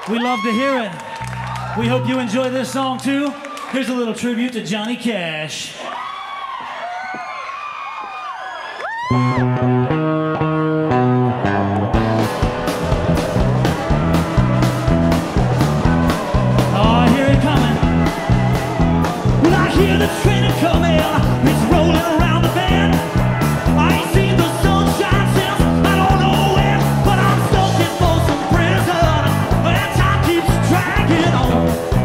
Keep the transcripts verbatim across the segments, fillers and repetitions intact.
We love to hear it. We hope you enjoy this song too. Here's a little tribute to Johnny Cash. Oh, I hear it coming. When I hear the train coming, it's rolling around the bend. I ain't seen the sunshine since I don't know when, but I'm stuck in Folsom prison, and time keeps dragging on.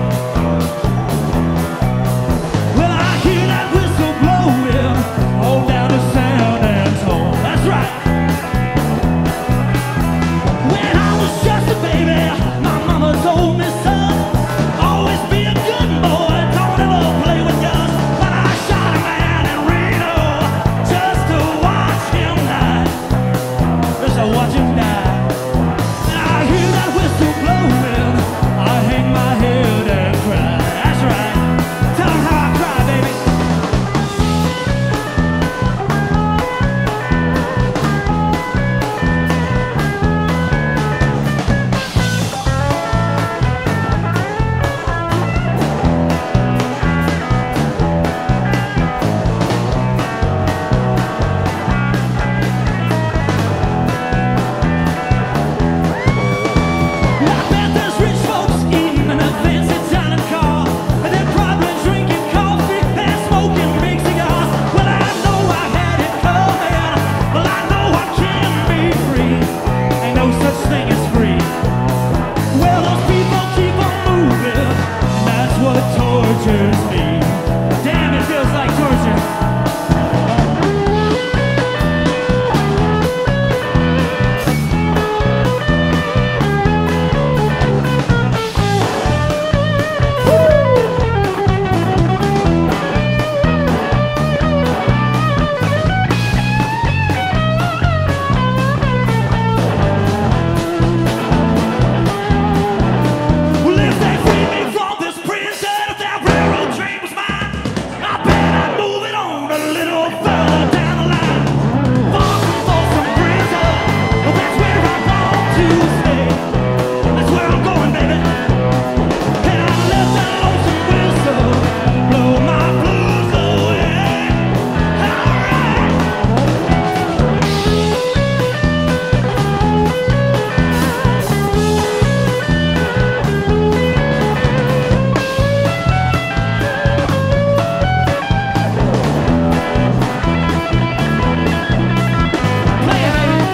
Well, I hear that whistle blowing all down to San Antonio. That's right. When I was just a baby, my mama told me, son, always be a good boy, don't ever play with guns. But I shot a man in Reno just to watch him die. Just to watch him die. And I hear that whistle blowing, I hang my head and cry. That's right. Tell them how I cry, baby. I bet there's rich folks eating in a fancy dining car, and they're probably drinking coffee and smoking big cigars. Well, I know I had it coming. Well, I know I can be free. Ain't no such thing as free. Well, those people keep on moving, and that's what tortures me. Damn, it feels like torture. Well, if they free me from this prison, if that railroad train was mine, I bet I'd move it on a little further down the line. Far from Folsom prison, well, that's where I want to stay. That's where I'm going, baby. And I let that lonesome whistle blow my blues away. All right. Play it, baby.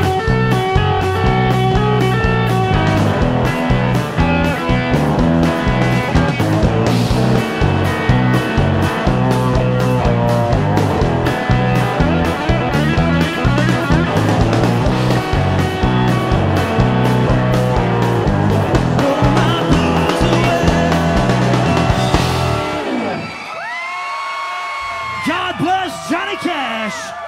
Blow my blues away. God bless Johnny Cash.